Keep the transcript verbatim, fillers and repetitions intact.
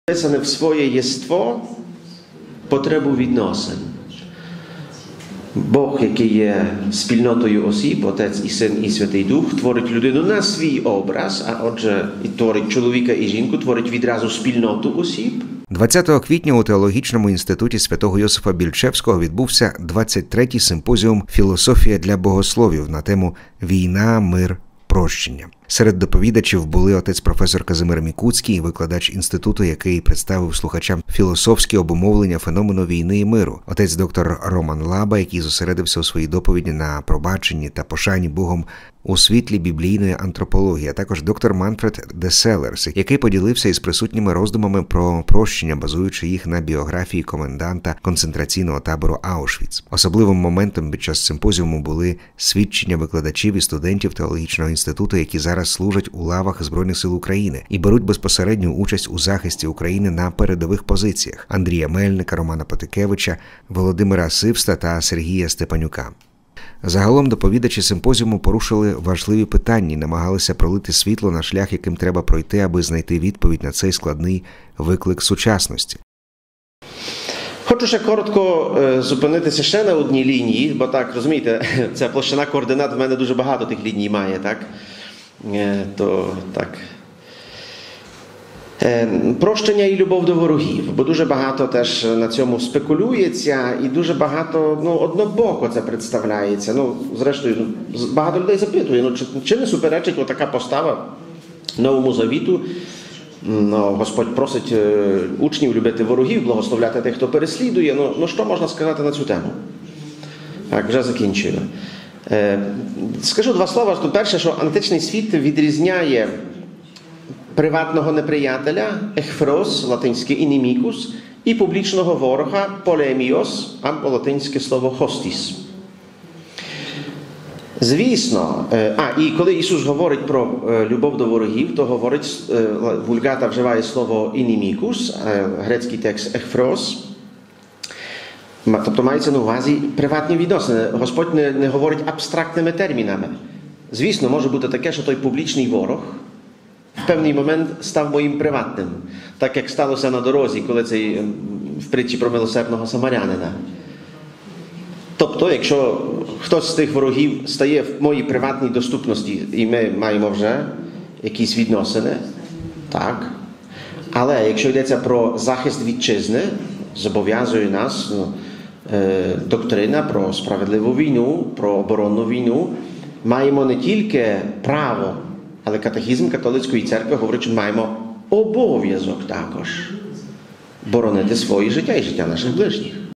Вписане в своє єство потребу відносин. Бог, який є спільнотою осіб, Отець і Син і Святий Дух, творить людину на свій образ, а отже, і творить чоловіка і жінку, творить відразу спільноту осіб. двадцятого квітня у Теологічному інституті святого Йосифа Більчевського відбувся двадцять третій симпозіум «Філософія для богословів» на тему «Війна, мир, прощення». Серед доповідачів були отець професор Казимир Мікуцький, викладач інституту, який представив слухачам філософські обумовлення феномену війни і миру, отець доктор Роман Лаба, який зосередився у своїй доповіді на пробаченні та пошані Богом у світлі біблійної антропології, а також доктор Манфред де Селерс, який поділився із присутніми роздумами про прощення, базуючи їх на біографії коменданта концентраційного табору Аушвіц. Особливим моментом під час симпозіуму були свідчення викладачів і студентів теологічного інституту, які зараз служать у лавах Збройних сил України і беруть безпосередню участь у захисті України на передових позиціях: Андрія Мельника, Романа Потикевича, Володимира Сивста та Сергія Степанюка. Загалом доповідачі симпозіуму порушили важливі питання і намагалися пролити світло на шлях, яким треба пройти, аби знайти відповідь на цей складний виклик сучасності. Хочу ще коротко е, зупинитися ще на одній лінії, бо так, розумієте, ця площина координат в мене дуже багато тих ліній має, так? Е, то так. Е, прощення і любов до ворогів, бо дуже багато теж на цьому спекулюється і дуже багато, ну, однобоко це представляється. Ну, зрештою, багато людей запитує, ну, чи, чи не суперечить отака постава Новому Завіту? Ну, Господь просить е, учнів любити ворогів, благословляти тих, хто переслідує. Ну, ну що можна сказати на цю тему? Так, вже закінчили. Е, скажу два слова. Перше, що античний світ відрізняє приватного неприятеля, ехфрос, латинське інімікус, і публічного ворога, полеміос, або латинське слово хостіс. Звісно, а, і коли Ісус говорить про любов до ворогів, то говорить, Вульгата вживає слово інімікус, грецький текст ехфрос, тобто мається на увазі приватні відносини. Господь не, не говорить абстрактними термінами. Звісно, може бути таке, що той публічний ворог в певний момент став моїм приватним, так як сталося на дорозі, коли цей в притчі про милосердного самарянина. Тобто, якщо хтось з тих ворогів стає в моїй приватній доступності, і ми маємо вже якісь відносини, так. Але якщо йдеться про захист вітчизни, зобов'язує нас ну, е, доктрина про справедливу війну, про оборонну війну, маємо не тільки право, але катехізм католицької церкви говорить, що маємо обов'язок також боронити своє життя і життя наших ближніх.